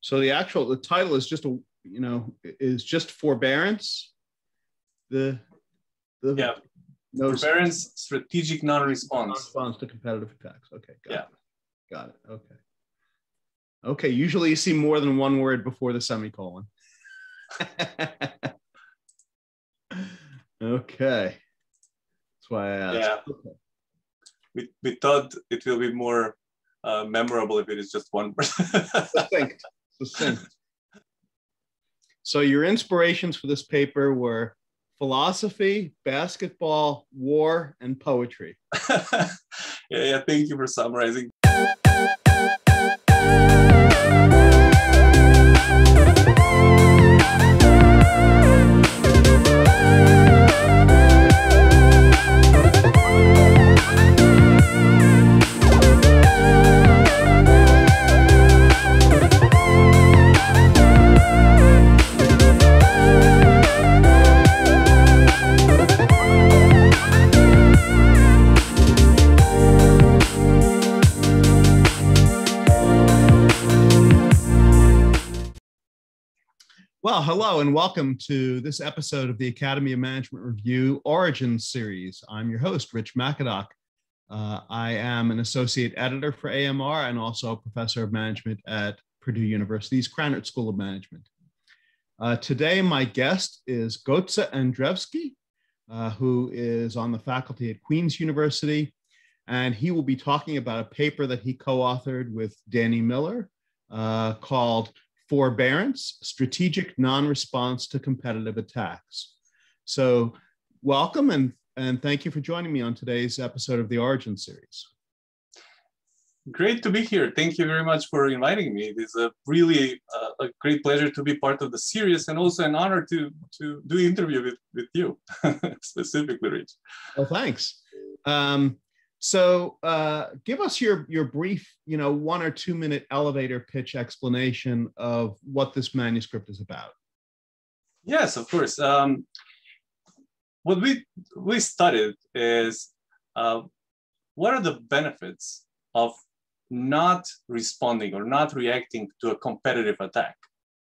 So the title is just just forbearance. Forbearance, strategic non-response. Non-response to competitive attacks. Okay, got it. Okay. Usually you see more than one word before the semicolon. Okay. That's why I asked. Yeah. Okay. We thought it will be more memorable if it is just one word. Succinct. So your inspirations for this paper were philosophy, basketball, war, and poetry. Yeah. Thank you for summarizing. Well, hello and welcome to this episode of the Academy of Management Review Origins series. I'm your host, Rich McAdock. I am an associate editor for AMR and also a professor of management at Purdue University's Krannert School of Management. Today, my guest is Goce Andrevski, who is on the faculty at Queen's University, and he will be talking about a paper that he co-authored with Danny Miller called Forbearance, Strategic Non-Response to Competitive Attacks. So welcome and thank you for joining me on today's episode of the Origin series. Great to be here. Thank you very much for inviting me. It is a really a great pleasure to be part of the series and also an honor to do the interview with you, specifically, Rich. Well, thanks. So give us your brief, 1 or 2 minute elevator pitch explanation of what this manuscript is about. Yes, of course. What we studied is what are the benefits of not responding or not reacting to a competitive attack.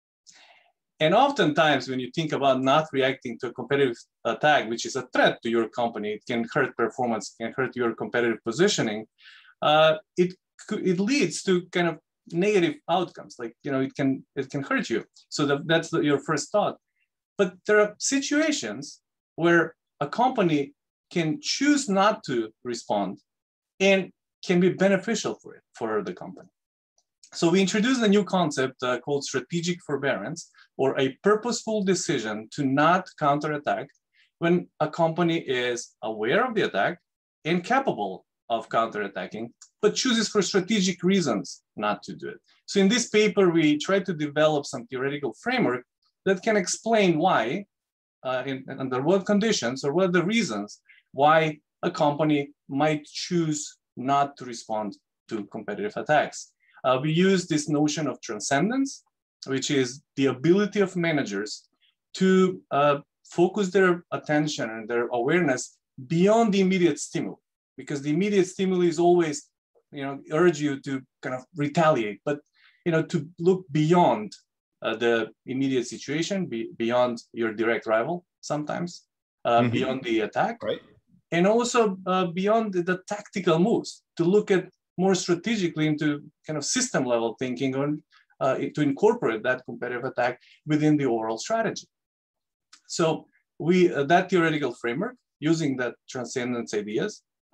And oftentimes when you think about not reacting to a competitive attack, which is a threat to your company, it can hurt performance, can hurt your competitive positioning, it leads to kind of negative outcomes, like, it can hurt you. So that's your first thought. But there are situations where a company can choose not to respond and can be beneficial for the company. So we introduced a new concept called strategic forbearance, or a purposeful decision to not counterattack when a company is aware of the attack and capable of counterattacking, but chooses for strategic reasons not to do it. So in this paper, we try to develop some theoretical framework that can explain why, under what conditions or what are the reasons why a company might choose not to respond to competitive attacks. We use this notion of transcendence, which is the ability of managers to focus their attention and their awareness beyond the immediate stimuli, because the immediate stimuli is always, urge you to kind of retaliate, but, to look beyond the immediate situation, beyond your direct rival sometimes, beyond the attack, right. And also beyond the tactical moves, to look at more strategically into kind of system level thinking on to incorporate that competitive attack within the overall strategy. So that theoretical framework, using that transcendence idea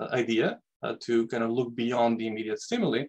to kind of look beyond the immediate stimuli,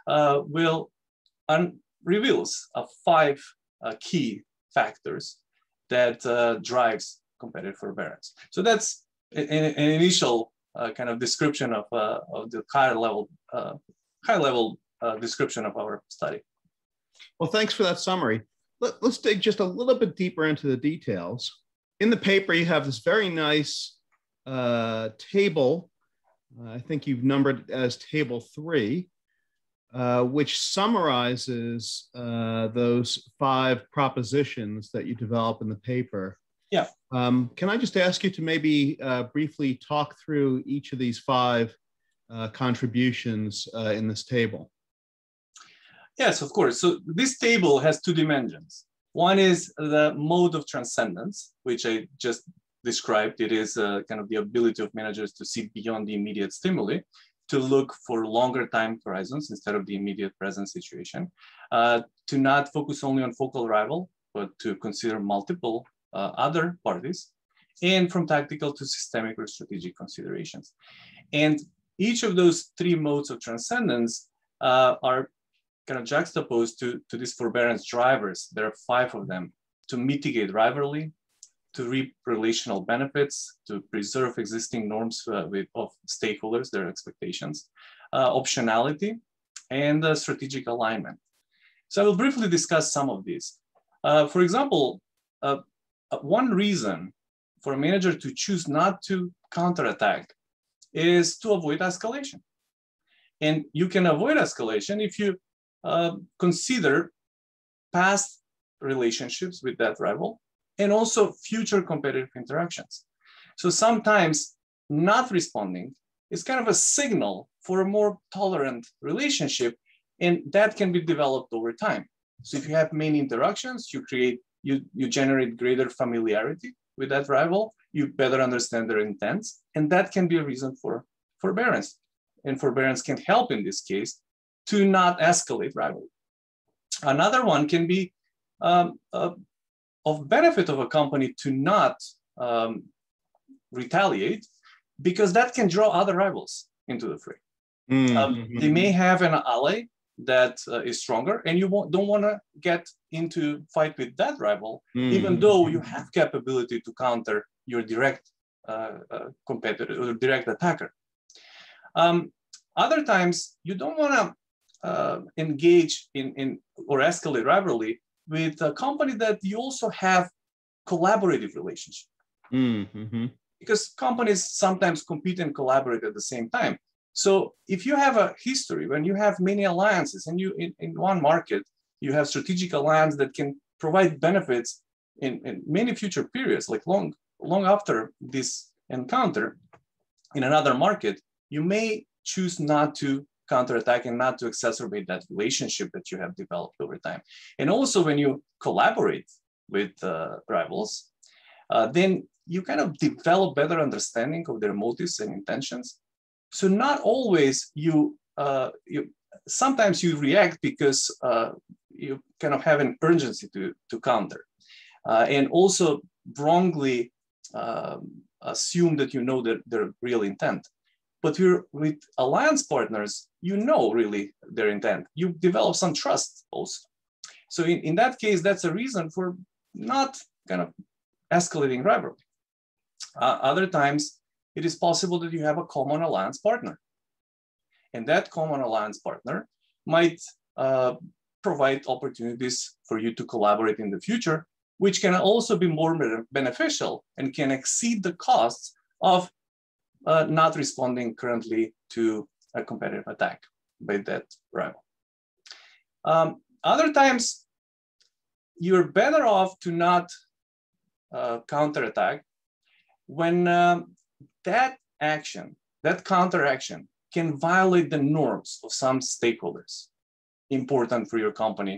reveals 5 key factors that drives competitive forbearance. So that's an initial kind of description of the high level description of our study. Well, thanks for that summary. Let's dig just a little bit deeper into the details. In the paper, you have this very nice table. I think you've numbered it as table 3, which summarizes those 5 propositions that you develop in the paper. Yeah. Can I just ask you to maybe briefly talk through each of these 5 contributions in this table? Yes, of course. So this table has two dimensions. One is the mode of transcendence, which I just described. It is kind of the ability of managers to see beyond the immediate stimuli, to look for longer time horizons instead of the immediate present situation, to not focus only on focal rival, but to consider multiple other parties, and from tactical to systemic or strategic considerations. And each of those three modes of transcendence are kind of juxtaposed to these forbearance drivers. There are 5 of them: to mitigate rivalry, to reap relational benefits, to preserve existing norms of stakeholders, their expectations, optionality, and strategic alignment. So I will briefly discuss some of these. For example, one reason for a manager to choose not to counterattack is to avoid escalation. And you can avoid escalation if you consider past relationships with that rival and also future competitive interactions. So sometimes not responding is kind of a signal for a more tolerant relationship, and that can be developed over time. So if you have many interactions, you generate greater familiarity with that rival, you better understand their intents, and that can be a reason for forbearance. And forbearance can help in this case to not escalate rivalry. Another one can be of benefit of a company to not retaliate, because that can draw other rivals into the fray. They may have an ally that is stronger, and you don't want to get into fight with that rival, even though you have capability to counter your direct competitor or direct attacker. Other times, you don't want to engage in or escalate rivalry with a company that you also have collaborative relationship. Because companies sometimes compete and collaborate at the same time. So if you have a history, when you have many alliances and you in one market, you have strategic alliance that can provide benefits in many future periods, like long after this encounter in another market, you may choose not to counterattack and not to exacerbate that relationship that you have developed over time. And also when you collaborate with rivals, then you kind of develop better understanding of their motives and intentions. So not always sometimes you react because you kind of have an urgency to counter, and also wrongly assume that you know their real intent. But with alliance partners, you know really their intent. You develop some trust also. So in that case, that's a reason for not kind of escalating rivalry. Other times, it is possible that you have a common alliance partner. And that common alliance partner might provide opportunities for you to collaborate in the future, which can also be more beneficial and can exceed the costs of not responding currently to a competitive attack by that rival. Other times, you're better off to not counterattack when that action, that counteraction, can violate the norms of some stakeholders important for your company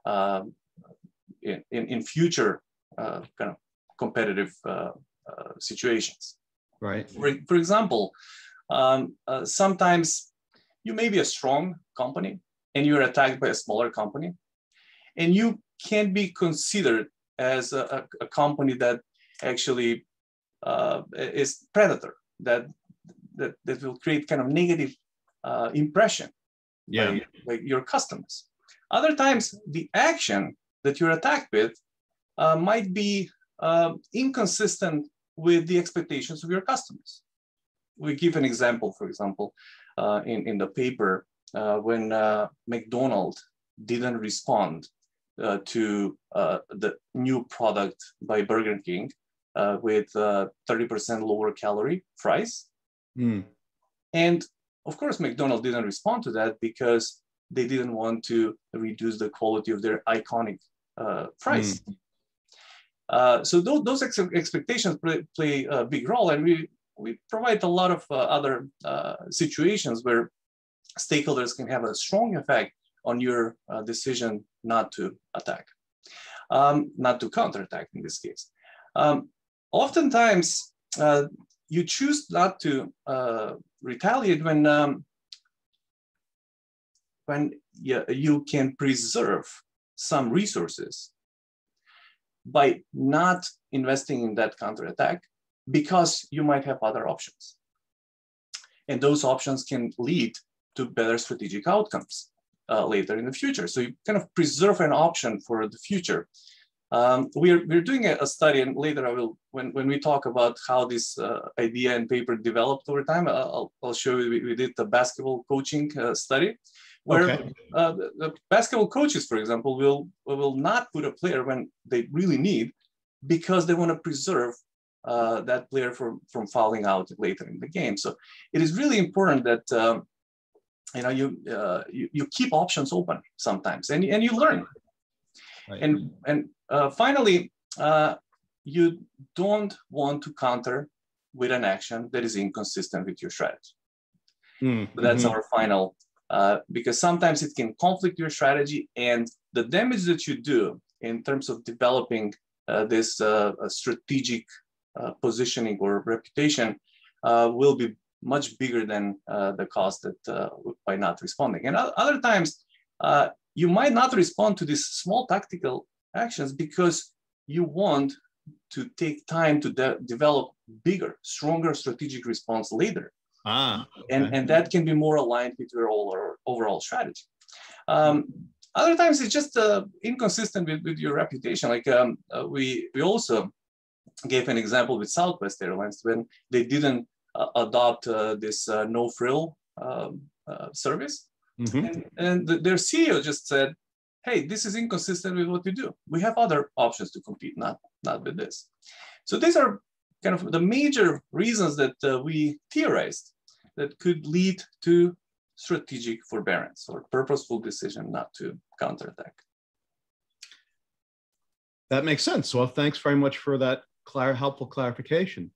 in future kind of competitive situations. Right. For example, sometimes you may be a strong company and you're attacked by a smaller company, and you can be considered as a company that actually is predator, that will create kind of negative impression by your customers. Other times, the action that you're attacked with might be inconsistent with the expectations of your customers. We give an example, for example, in the paper, when McDonald's didn't respond to the new product by Burger King with 30% lower calorie fries. And of course, McDonald's didn't respond to that because they didn't want to reduce the quality of their iconic fries. So those expectations play a big role, and we provide a lot of other situations where stakeholders can have a strong effect on your decision not to attack, not to counterattack in this case. Oftentimes, you choose not to retaliate when you can preserve some resources by not investing in that counterattack, because you might have other options. And those options can lead to better strategic outcomes later in the future. So you kind of preserve an option for the future. We're doing a study, and later I will, when we talk about how this idea and paper developed over time, I'll show you, we did the basketball coaching study, where the basketball coaches, for example, will not put a player when they really need, because they want to preserve that player from fouling out later in the game. So it is really important that you keep options open sometimes, and you learn. Right. And finally, you don't want to counter with an action that is inconsistent with your strategy. So that's our final, because sometimes it can conflict your strategy, and the damage that you do in terms of developing this strategic positioning or reputation will be much bigger than the cost that by not responding. And other times, you might not respond to these small tactical actions because you want to take time to develop bigger, stronger strategic response later. Okay. And that can be more aligned with your overall strategy. Other times it's just inconsistent with your reputation. Like we also gave an example with Southwest Airlines when they didn't adopt this no-frill service. And their CEO just said, hey, this is inconsistent with what you do. We have other options to compete, not with this. So these are kind of the major reasons that we theorized that could lead to strategic forbearance, or purposeful decision not to counterattack. That makes sense. Well, thanks very much for that helpful clarification.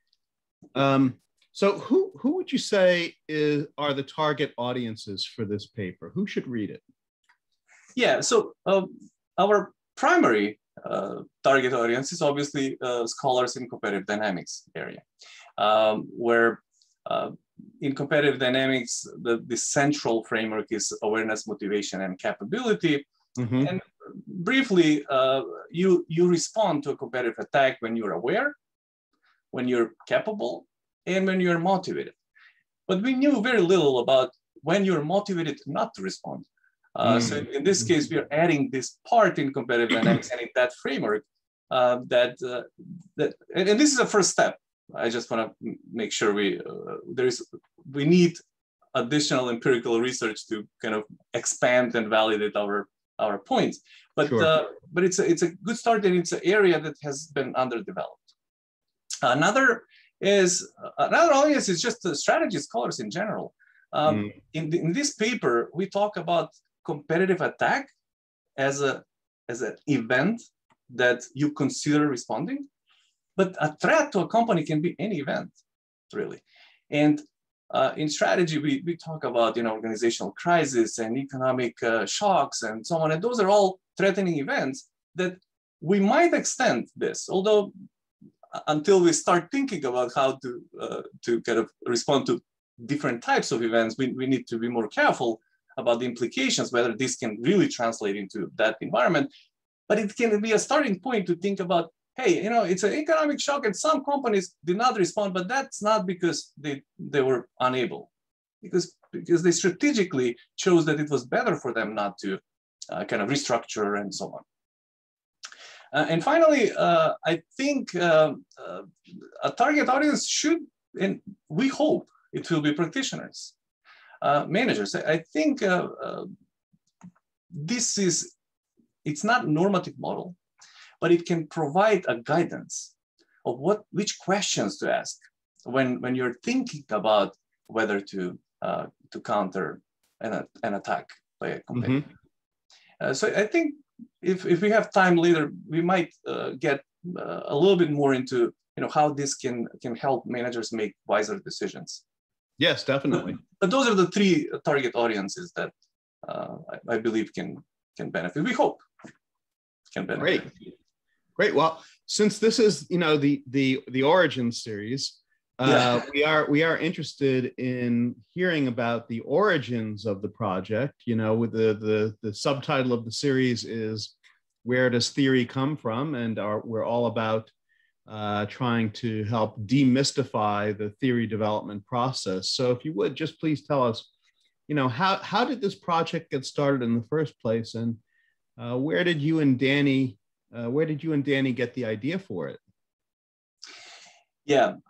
So who would you say are the target audiences for this paper? Who should read it? Yeah, so our primary target audience is obviously scholars in competitive dynamics area, where in competitive dynamics, the central framework is awareness, motivation, and capability. And briefly, you respond to a competitive attack when you're aware, when you're capable, and when you're motivated. But we knew very little about when you're motivated not to respond. So in this case, we are adding this part in competitive dynamics and in that framework and this is a first step. I just want to make sure we need additional empirical research to kind of expand and validate our points. But sure. But it's a good start, and it's an area that has been underdeveloped. Another audience is just the strategy scholars in general. In this paper, we talk about competitive attack as an event that you consider responding, but a threat to a company can be any event, really. And in strategy, we talk about organizational crisis and economic shocks and so on, and those are all threatening events that we might extend this, although until we start thinking about how to kind of respond to different types of events, we need to be more careful about the implications, whether this can really translate into that environment. But it can be a starting point to think about, hey, it's an economic shock and some companies did not respond, but that's not because they were unable, because they strategically chose that it was better for them not to kind of restructure and so on. And finally, I think a target audience should, and we hope it will be practitioners, managers. I think it's not normative model, but it can provide a guidance of which questions to ask when you're thinking about whether to counter an attack by a competitor. So I think if we have time later, we might get a little bit more into how this can help managers make wiser decisions. Yes, definitely. But those are the three target audiences that I believe can benefit. We hope can benefit. Great. Well, since this is the origin series, we are interested in hearing about the origins of the project. With the subtitle of the series is "Where Does Theory Come From?" and we're all about trying to help demystify the theory development process. So, if you would just please tell us, how did this project get started in the first place, and where did you and Danny get the idea for it? Yeah.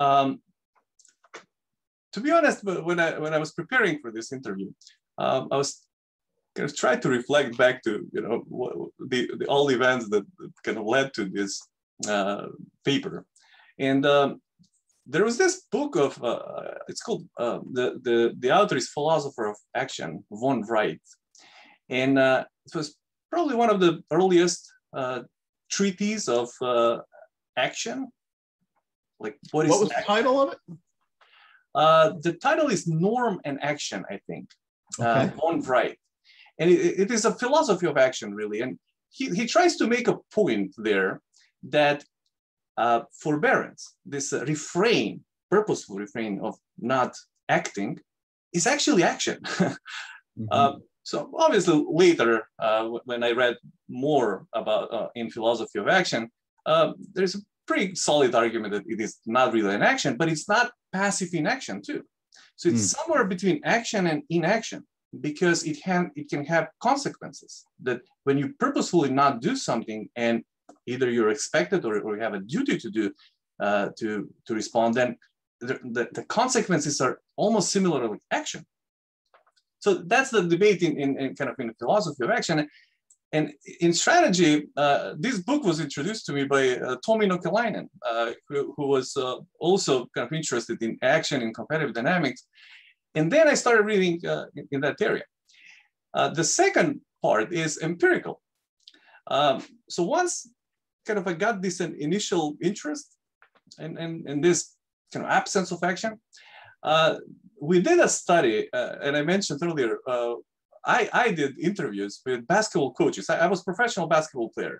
To be honest, when I was preparing for this interview, I was kind of trying to reflect back to the all events that kind of led to this paper, and there was this book of it's called the author is Philosopher of Action, von Wright, and it was probably one of the earliest treatises of action. Like what was the title of it? The title is Norm and Action, I think. Okay. Von Wright, and it is a philosophy of action, really, and he tries to make a point there that forbearance, this purposeful refrain of not acting, is actually action. Mm-hmm. So obviously later, when I read more about in philosophy of action, there's a pretty solid argument that it is not really an action, but it's not passive inaction too. So it's somewhere between action and inaction, because it can have consequences. That when you purposefully not do something, and either you're expected or you have a duty to do to respond, then the consequences are almost similar with action. So that's the debate in kind of in the philosophy of action. And in strategy, this book was introduced to me by Tommi Nokelainen, who was also kind of interested in action and competitive dynamics. And then I started reading in that area. The second part is empirical. So once kind of I got this initial interest and this kind of absence of action, we did a study, and I mentioned earlier, I did interviews with basketball coaches. I was a professional basketball player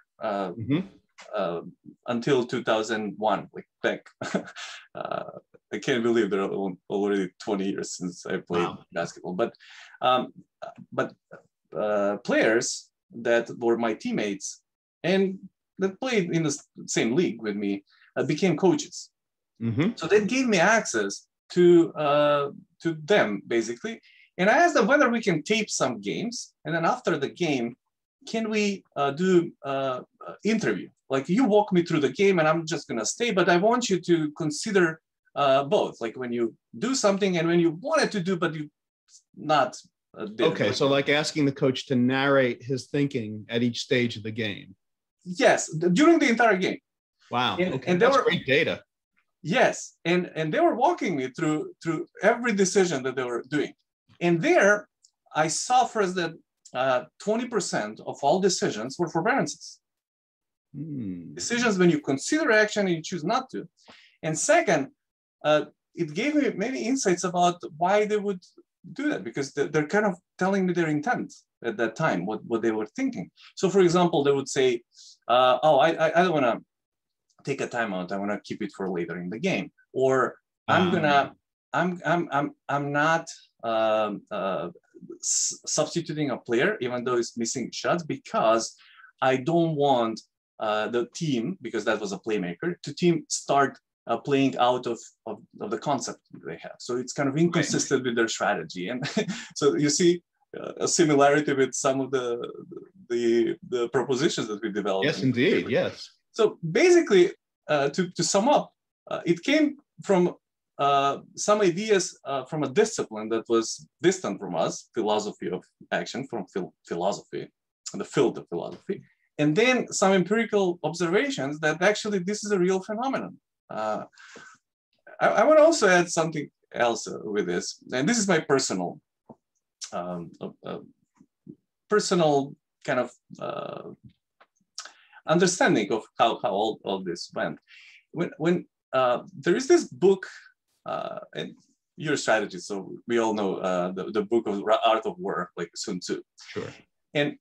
until 2001, like back. I can't believe there are already 20 years since I played basketball. But players that were my teammates and that played in the same league with me became coaches. So they gave me access to them, basically. And I asked them whether we can tape some games, and then after the game, can we do interview? Like, you walk me through the game and I'm just gonna stay, but I want you to consider both, like when you do something and when you wanted to do, but you not did. Okay, so like asking the coach to narrate his thinking at each stage of the game. Yes, during the entire game. Wow, and that's great data. Yes, and they were walking me through every decision that they were doing. And there, I saw first that 20% of all decisions were forbearances. Decisions when you consider action and you choose not to. And second, it gave me many insights about why they would do that, because they're kind of telling me their intent at that time, what they were thinking. So for example, they would say, I don't want to take a timeout. I want to keep it for later in the game. Or I'm not substituting a player, even though it's missing shots, because I don't want the team, because that was a playmaker, to start playing out of the concept they have. So it's kind of inconsistent with their strategy. And so you see a similarity with some of the propositions that we developed. Yes, indeed, yes. So basically, to sum up, it came from some ideas from a discipline that was distant from us, philosophy of action, from philosophy, the field of philosophy, and then some empirical observations that actually this is a real phenomenon. I want to also add something else with this, and this is my personal kind of understanding of how all this went. When there is this book, and your strategy. So we all know the book of Art of War, like Sun Tzu. Sure. And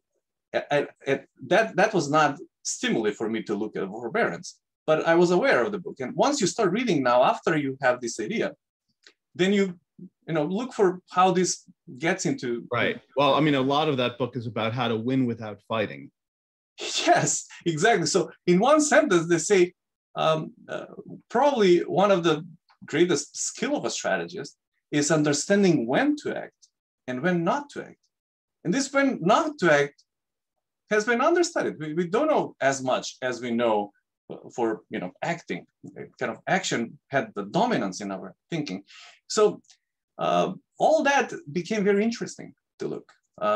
that was not stimuli for me to look at forbearance, but I was aware of the book. And once you start reading now, after you have this idea, then you look for how this gets into. Right. Well, I mean, a lot of that book is about how to win without fighting. Yes, exactly. So in one sentence, they say probably one of the greatest skill of a strategist is understanding when to act and when not to act. And this when not to act has been understudied. We don't know as much as we know for acting. Kind of action had the dominance in our thinking. So all that became very interesting to look.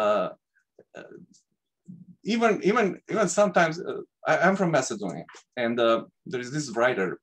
Even sometimes I'm from Macedonia, and there is this writer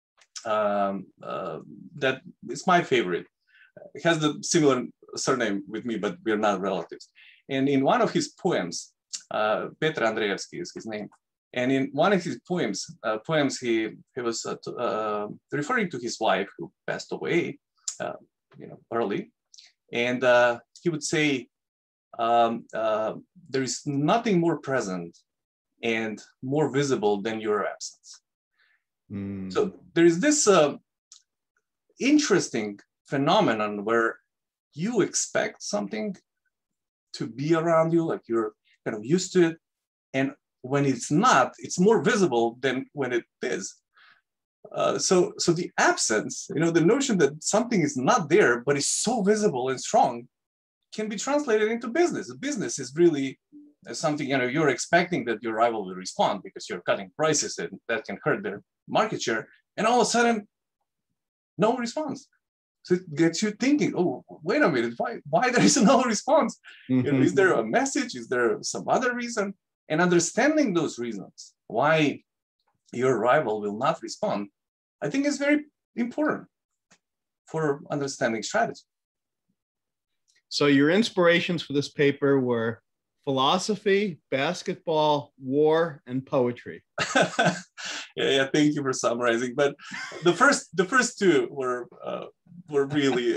that is my favorite. He has the similar surname with me, but we're not relatives. And in one of his poems, Goce Andrevski is his name. And in one of his poems, he was referring to his wife who passed away, early, and he would say, there is nothing more present and more visible than your absence. Mm. So there is this interesting phenomenon where you expect something to be around you, like you're kind of used to it, and when it's not, it's more visible than when it is. So the absence, the notion that something is not there but is so visible and strong, can be translated into business. Business is really something, you're expecting that your rival will respond because you're cutting prices and that can hurt their market share. And all of a sudden, no response. So it gets you thinking, oh, wait a minute, why there is no response? Mm-hmm. Is there a message? Is there some other reason? And understanding those reasons, why your rival will not respond, I think is very important for understanding strategy. So your inspirations for this paper were philosophy, basketball, war, and poetry. yeah, thank you for summarizing. But the first two were really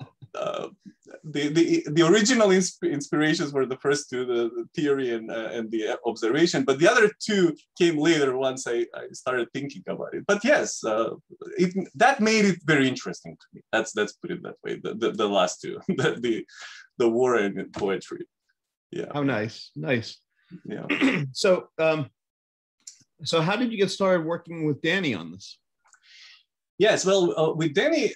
the original inspirations were the first two, the theory and the observation. But the other two came later once I started thinking about it. But yes, that made it very interesting to me. Let's put it that way. The last two, the war and poetry. Yeah. Oh, nice. Yeah. So how did you get started working with Danny on this? Yes, well, with Danny,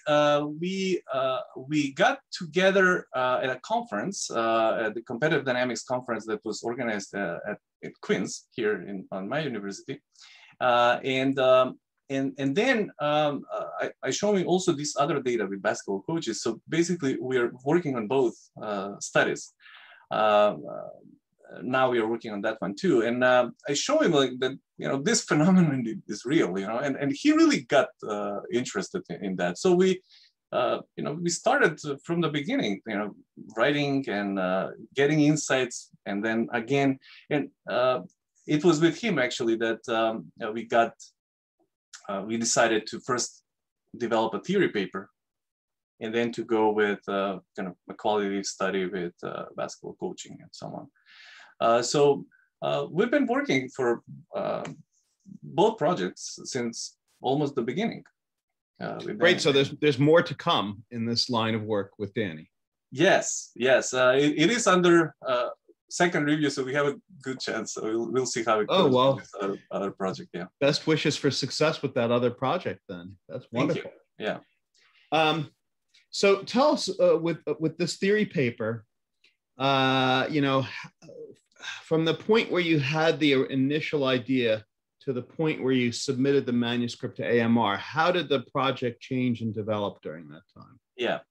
we got together at a conference, at the Competitive Dynamics conference that was organized at Queen's here on my university, and then I showed him also this other data with basketball coaches. So basically, we are working on both studies. Now we are working on that one too, and I show him like that, this phenomenon is real, and he really got interested in that. So we started from the beginning, writing and getting insights, and then again, and it was with him actually that we decided to first develop a theory paper, and then to go with kind of a qualitative study with basketball coaching and so on. So we've been working for both projects since almost the beginning. Great. So there's more to come in this line of work with Danny. Yes. It is under second review, so we have a good chance. So we'll see how it goes. Oh, well. With this other project. Yeah. Best wishes for success with that other project then. That's wonderful. Thank you. Yeah. So tell us with this theory paper, from the point where you had the initial idea to the point where you submitted the manuscript to AMR, how did the project change and develop during that time? Yeah.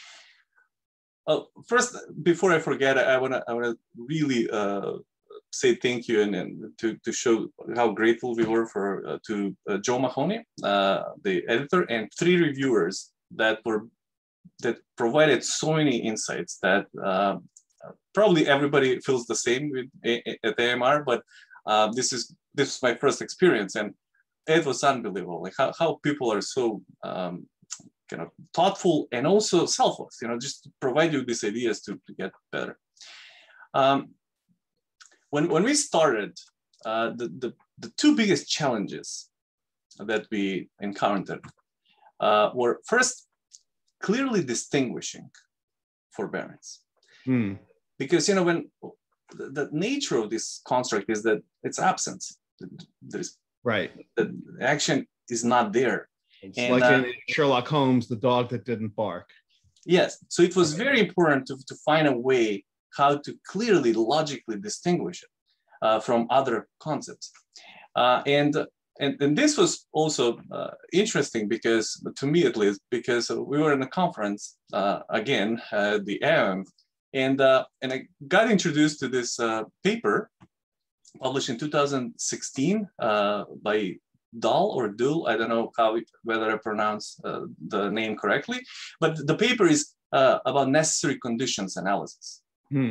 First, before I forget, I wanna really say thank you and to show how grateful we were to Joe Mahoney, the editor, and 3 reviewers that provided so many insights that probably everybody feels the same at AMR, but this is my first experience, and it was unbelievable. Like how people are so kind of thoughtful and also selfless, just to provide you these ideas to get better. When we started, the two biggest challenges that we encountered were first, clearly distinguishing forbearance. Because, when the nature of this construct is that it's absence. There's the action is not there. It's like in Sherlock Holmes, the dog that didn't bark. Yes. So it was very important to find a way how to clearly, logically distinguish it from other concepts. And this was also interesting because, to me at least, because we were in a conference again, the AMR, and I got introduced to this paper published in 2016 by Dahl or Duhl, I don't know whether I pronounce the name correctly, but the paper is about necessary conditions analysis.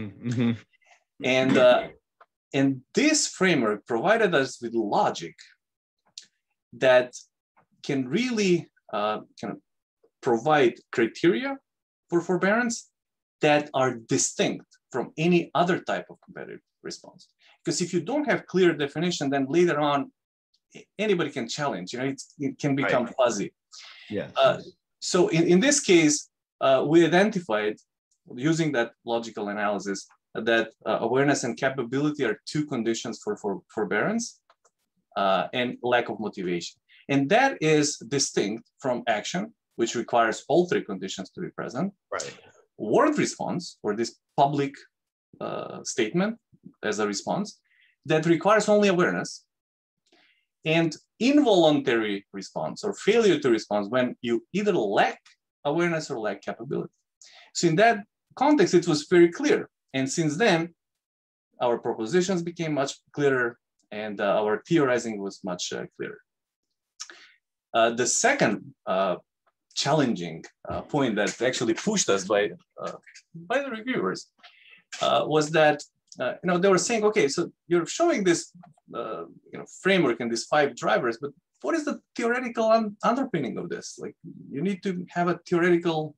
And this framework provided us with logic that can really provide criteria for forbearance that are distinct from any other type of competitive response. Because if you don't have clear definition, then later on, anybody can challenge, it can become fuzzy. Yeah. So in this case, we identified, using that logical analysis, that awareness and capability are two conditions for forbearance and lack of motivation. And that is distinct from action, which requires all three conditions to be present. Word response, or this public statement as a response, that requires only awareness. And involuntary response, or failure to respond, when you either lack awareness or lack capability. So in that context, it was very clear. And since then, our propositions became much clearer, and our theorizing was much clearer. The second challenging point that actually pushed us by the reviewers was that they were saying, okay, so you're showing this framework and these 5 drivers, but what is the theoretical underpinning of this? Like, you need to have a theoretical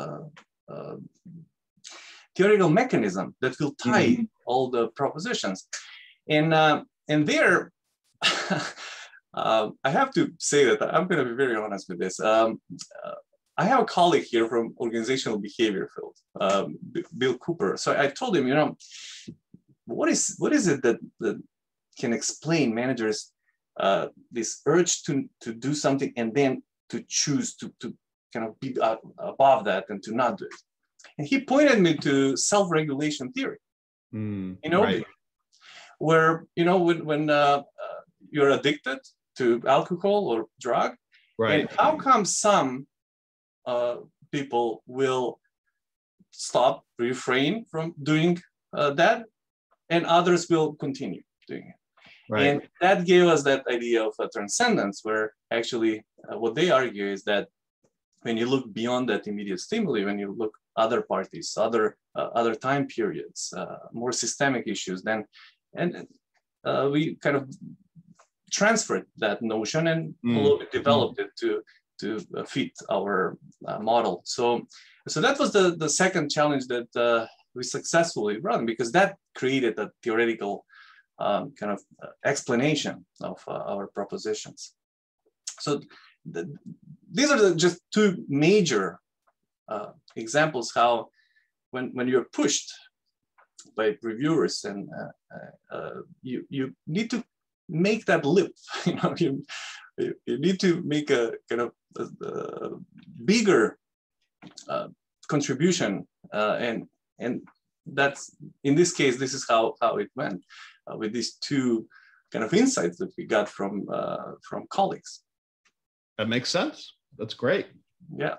mechanism that will tie all the propositions. And there, I have to say that I'm going to be very honest with this. I have a colleague here from organizational behavior field, Bill Cooper. So I told him, what is it that can explain managers this urge to do something and then to choose to kind of be above that and to not do it? And he pointed me to self-regulation theory. Where when you're addicted to alcohol or drug, and how come some people will stop, refrain from doing that, and others will continue doing it. And that gave us that idea of a transcendence, where actually what they argue is that when you look beyond that immediate stimuli, when you look other parties, other time periods, more systemic issues, then we kind of transferred that notion and developed it to fit our model. So that was the second challenge that we successfully run, because that created a theoretical kind of explanation of our propositions. So these are just 2 major examples how when you're pushed by reviewers and you need to make that leap. You need to make a kind of bigger contribution, and that's, in this case, this is how it went with these 2 kind of insights that we got from colleagues. That makes sense. That's great. Yeah.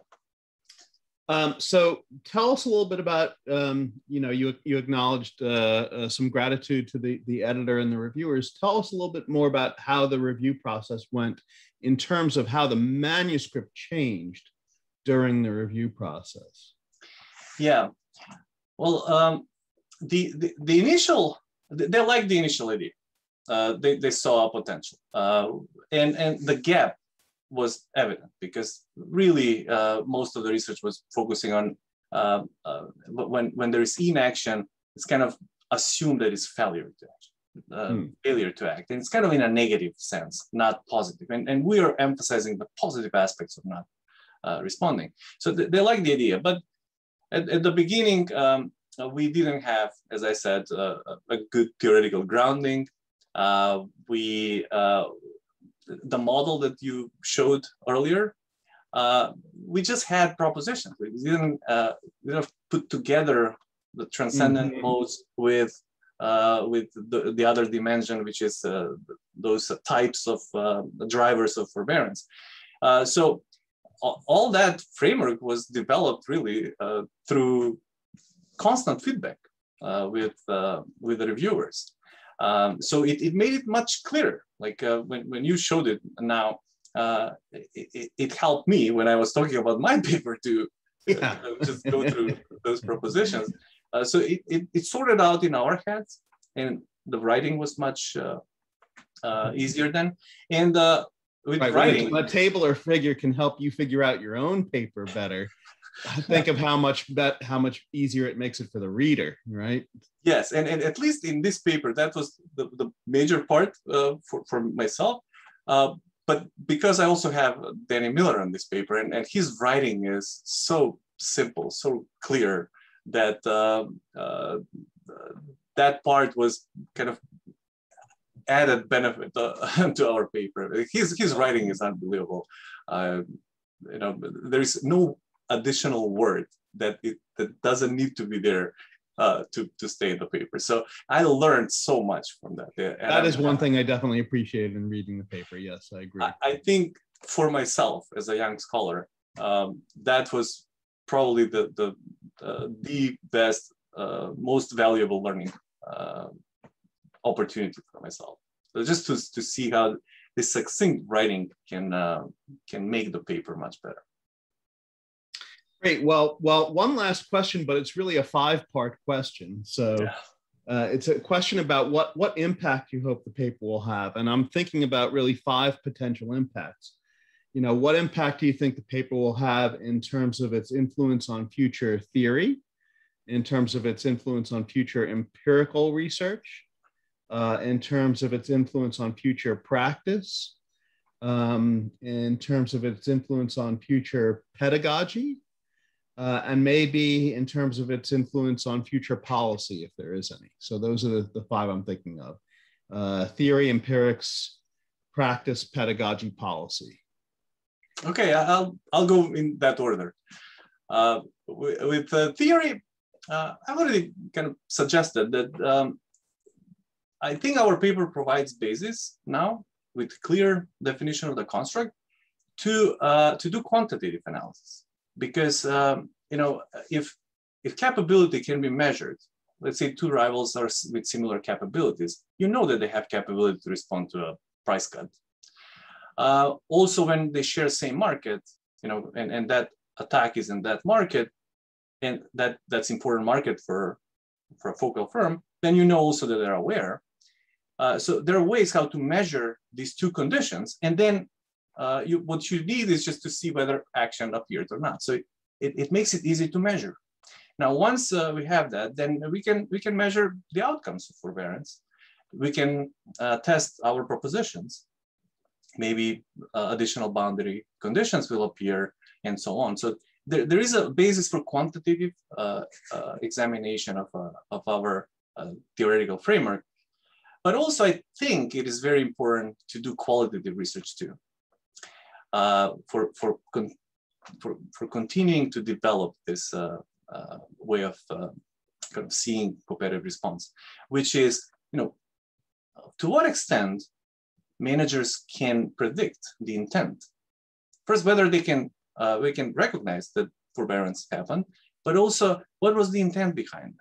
So tell us a little bit about, you acknowledged some gratitude to the editor and the reviewers. Tell us a little bit more about how the review process went in terms of how the manuscript changed during the review process. Yeah. Well, the initial, they liked the initial idea. They saw a potential, and the gap was evident, because really most of the research was focusing on when there is inaction, it's kind of assumed that it's failure to act, failure to act, and it's kind of in a negative sense, not positive. And we are emphasizing the positive aspects of not responding. So they like the idea, but at the beginning, we didn't have, as I said, a good theoretical grounding. The model that you showed earlier, we just had propositions. We didn't put together the transcendent modes with the other dimension, which is those types of drivers of forbearance. So all that framework was developed really through constant feedback with the reviewers. So it made it much clearer. Like when you showed it now, it helped me when I was talking about my paper to just go through those propositions. So it sorted out in our heads, and the writing was much easier then. And with writing, a table or figure can help you figure out your own paper better. Think of how much easier it makes it for the reader, right? Yes, and at least in this paper, that was the major part for myself. But because I also have Danny Miller on this paper, and his writing is so simple, so clear, that that part was kind of added benefit to our paper. His writing is unbelievable. There is no additional word that doesn't need to be there to stay in the paper. So I learned so much from that. That is one thing I definitely appreciated in reading the paper. Yes, I agree. I think for myself as a young scholar, that was probably the best, most valuable learning opportunity for myself. So just to see how this succinct writing can make the paper much better. Great. Well, one last question, but it's really a 5-part question. So it's a question about what impact you hope the paper will have. And I'm thinking about really 5 potential impacts. What impact do you think the paper will have in terms of its influence on future theory, in terms of its influence on future empirical research, in terms of its influence on future practice, in terms of its influence on future pedagogy, and maybe in terms of its influence on future policy, if there is any. So those are the 5 I'm thinking of: theory, empirics, practice, pedagogy, policy. Okay, I'll go in that order. With theory, I've already kind of suggested that I think our paper provides basis now with clear definition of the construct to do quantitative analysis. Because if capability can be measured, let's say 2 rivals are with similar capabilities, that they have capability to respond to a price cut. Also, when they share same market, and that attack is in that market, and that's important market for a focal firm, then also that they're aware. So there are ways how to measure these 2 conditions, and then what you need is just to see whether action appeared or not. So it makes it easy to measure. Now, once we have that, then we can measure the outcomes of forbearance. We can test our propositions. Maybe additional boundary conditions will appear, and so on. So there is a basis for quantitative examination of our theoretical framework. But also, I think it is very important to do qualitative research too, for continuing to develop this way of kind of seeing competitive response, which is, to what extent managers can predict the intent. First, whether we can recognize that forbearance happened, but also what was the intent behind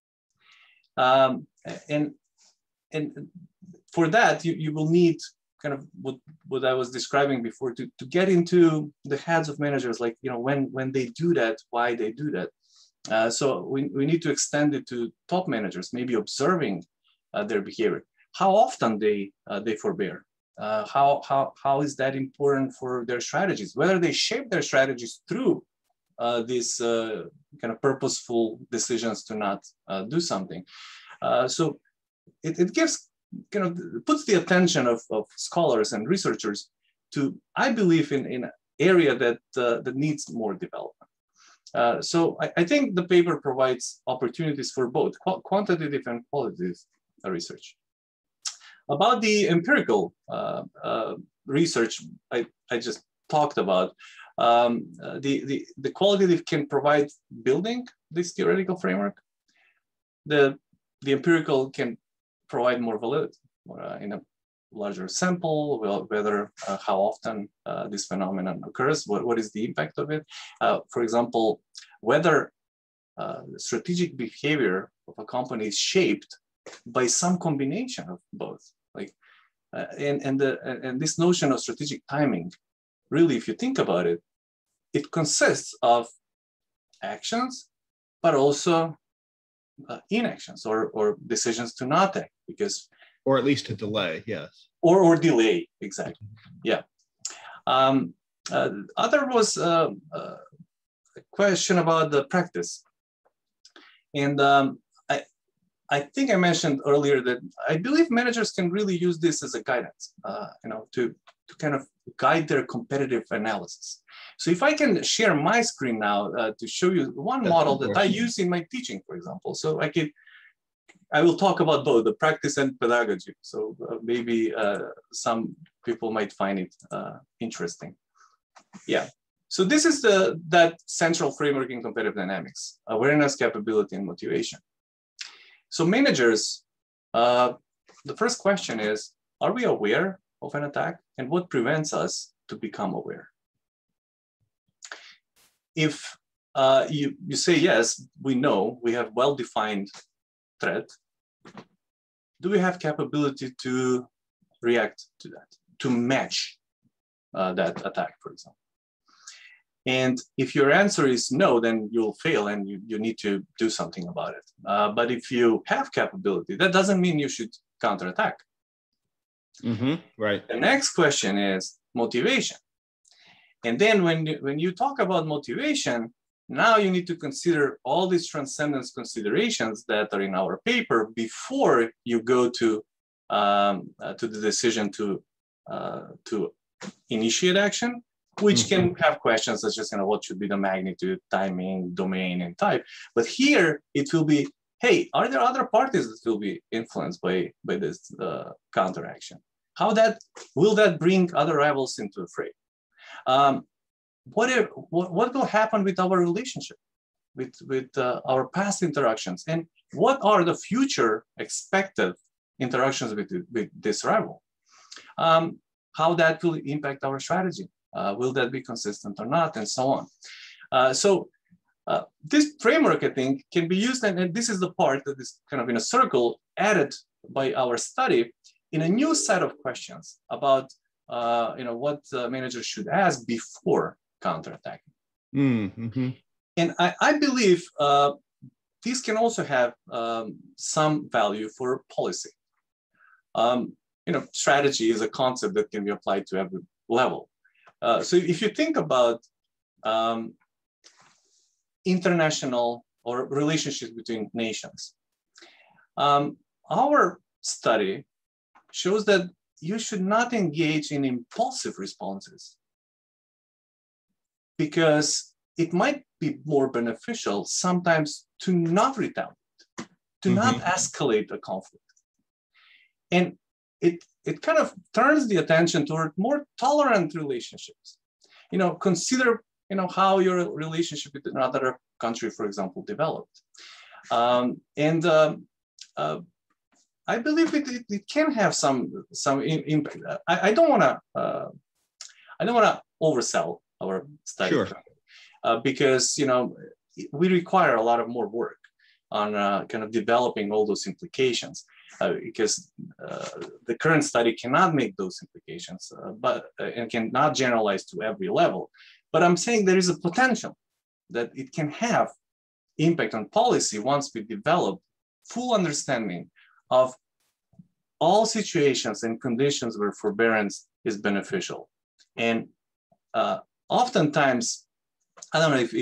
it. And for that, you will need kind of what I was describing before to get into the heads of managers, like, when they do that, why they do that. So we need to extend it to top managers, maybe observing their behavior, how often they forbear, How is that important for their strategies? Whether they shape their strategies through these kind of purposeful decisions to not do something. So it gives puts the attention of scholars and researchers to, I believe, in an area that needs more development. So I think the paper provides opportunities for both quantitative and qualitative research. About the empirical research I just talked about, the qualitative can provide building this theoretical framework. The empirical can provide more validity in a larger sample, whether how often this phenomenon occurs, what is the impact of it. For example, whether strategic behavior of a company is shaped by some combination of both. Like, and this notion of strategic timing, really, if you think about it, it consists of actions, but also inactions or decisions to not act, because, or at least to delay, yes. Or delay, exactly, yeah. Other was a question about the practice, and I think I mentioned earlier that I believe managers can really use this as a guidance, to kind of guide their competitive analysis. So if I can share my screen now to show you one model that I use in my teaching, for example. So I will talk about both the practice and pedagogy. So maybe some people might find it interesting. Yeah. So this is that central framework in competitive dynamics: awareness, capability, and motivation. So managers, the first question is, are we aware of an attack, and what prevents us to become aware? If you say, yes, we know, we have well-defined threat, do we have capability to react to that, to match that attack, for example? And if your answer is no, then you'll fail and you need to do something about it. But if you have capability, that doesn't mean you should counterattack. Right. The next question is motivation. And then when you talk about motivation, now you need to consider all these transcendence considerations that are in our paper before you go to the decision to initiate action, which can have questions such as, what should be the magnitude, timing, domain, and type. But here it will be, hey, are there other parties that will be influenced by this counteraction? Will that bring other rivals into the fray? What will happen with our relationship, with our past interactions, and what are the future expected interactions with this rival? How that will impact our strategy? Will that be consistent or not, and so on. So this framework, I think, can be used, and this is the part that is kind of in a circle added by our study in a new set of questions about what managers should ask before counterattacking. And I believe these can also have some value for policy. Strategy is a concept that can be applied to every level. So if you think about international or relationships between nations, our study shows that you should not engage in impulsive responses, because it might be more beneficial sometimes to not retaliate, to not escalate a conflict. And it kind of turns the attention toward more tolerant relationships. Consider, how your relationship with another country, for example, developed. I believe it can have some impact. I don't want to oversell our study, sure. Because we require a lot of more work on kind of developing all those implications, because the current study cannot make those implications, and cannot generalize to every level. But I'm saying there is a potential that it can have impact on policy once we develop full understanding of all situations and conditions where forbearance is beneficial. And oftentimes, I don't know if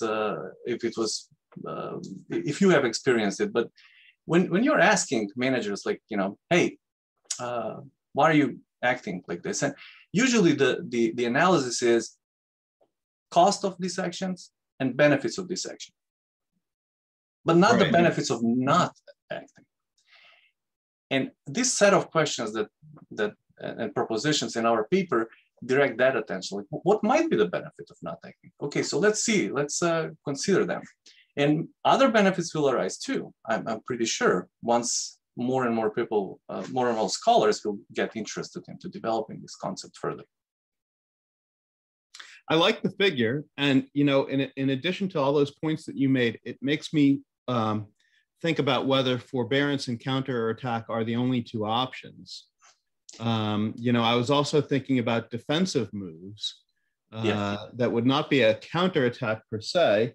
you have experienced it, but when you're asking managers like, hey, why are you acting like this? And usually the analysis is cost of these actions and benefits of this action, but not the benefits of not acting. And this set of questions and propositions in our paper direct that attention. Like, what might be the benefit of not acting? Okay, so let's consider them. And other benefits will arise too. I'm pretty sure once more and more people, more and more scholars will get interested into developing this concept further. I like the figure. And, in addition to all those points that you made, it makes me think about whether forbearance and counterattack are the only two options. I was also thinking about defensive moves that would not be a counterattack per se.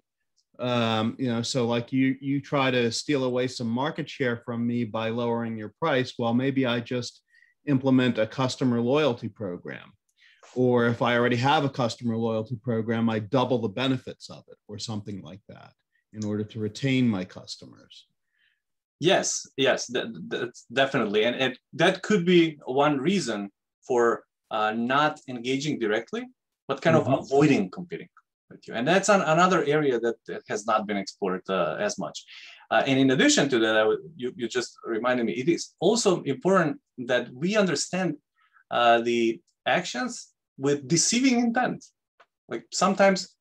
So like you try to steal away some market share from me by lowering your price. Well, maybe I just implement a customer loyalty program. Or if I already have a customer loyalty program, I double the benefits of it or something like that in order to retain my customers. Yes, that's definitely. And that could be one reason for not engaging directly, but kind of avoiding competing with you. And that's another area that has not been explored as much. And in addition to that, you just reminded me, it is also important that we understand the actions with deceiving intent. Like sometimes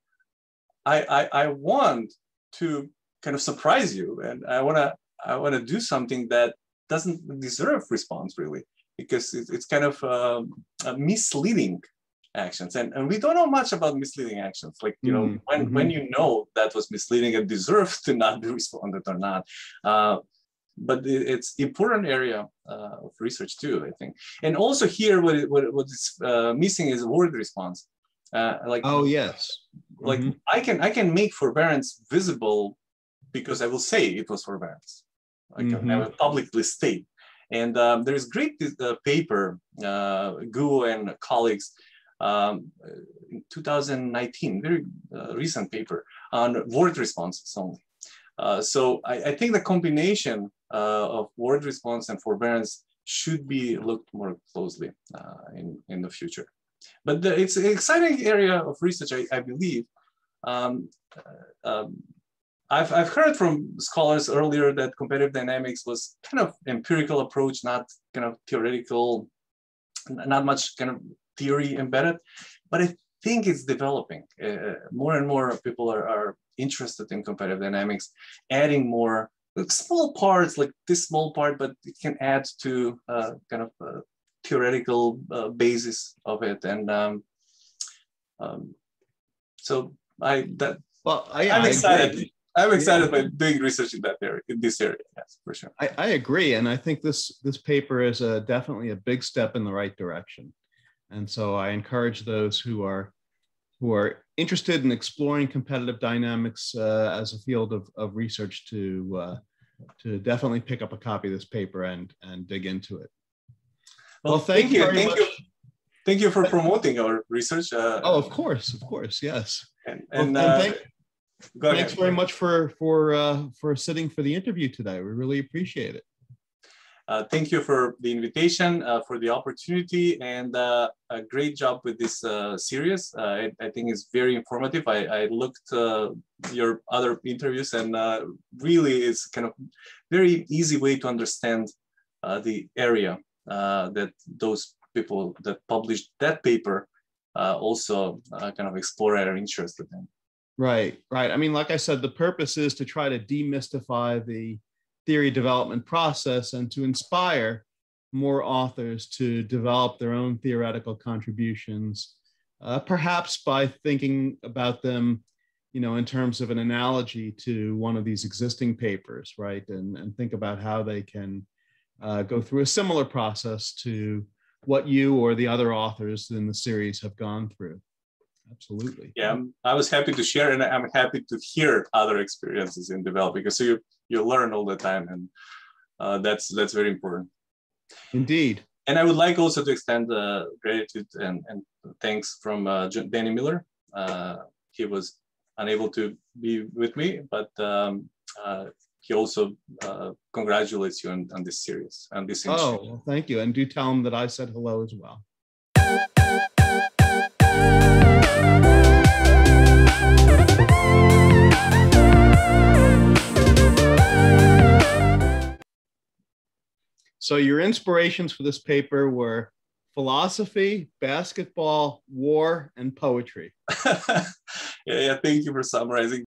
I want to kind of surprise you, and I want to do something that doesn't deserve response really, because it's kind of misleading actions. And we don't know much about misleading actions. Like, when you know that was misleading and deserves to not be responded or not. But it's important area of research too, I think. And also here, what is missing is word response. Oh, yes. Like I can make forbearance visible because I will say it was forbearance. I will publicly state. And there is great paper, Gu and colleagues, in 2019, very recent paper on word responses only. So I think the combination of word response and forbearance should be looked more closely in the future. But it's an exciting area of research, I believe. I've heard from scholars earlier that competitive dynamics was kind of empirical approach, not kind of theoretical, not much kind of theory embedded, but I think it's developing. More and more people are interested in competitive dynamics, adding more small parts, like this small part, but it can add to kind of theoretical basis of it. And so I'm excited. Agree. I'm excited by doing research in that area, in this area. Yes, for sure. I agree, and I think this paper is definitely a big step in the right direction. And so I encourage those who are interested in exploring competitive dynamics as a field of research to definitely pick up a copy of this paper and dig into it. Well, thank you very much. Thank you for promoting our research. Of course, yes. And thanks very much for sitting for the interview today. We really appreciate it. Thank you for the invitation, for the opportunity, and a great job with this series. I think it's very informative. I looked your other interviews, and really it's kind of very easy way to understand the area that those people that published that paper also kind of explore and are interested in. Right. I mean, like I said, the purpose is to try to demystify the theory development process and to inspire more authors to develop their own theoretical contributions, perhaps by thinking about them, in terms of an analogy to one of these existing papers, right? And think about how they can go through a similar process to what you or the other authors in the series have gone through. Absolutely. Yeah, I was happy to share, and I'm happy to hear other experiences in developing, because you learn all the time, and that's very important. Indeed. And I would like also to extend gratitude and thanks from Danny Miller. He was unable to be with me, but he also congratulates you on this series, on this initiative. Oh, well, thank you. And do tell him that I said hello as well. So your inspirations for this paper were philosophy, basketball, war, and poetry. Yeah, thank you for summarizing.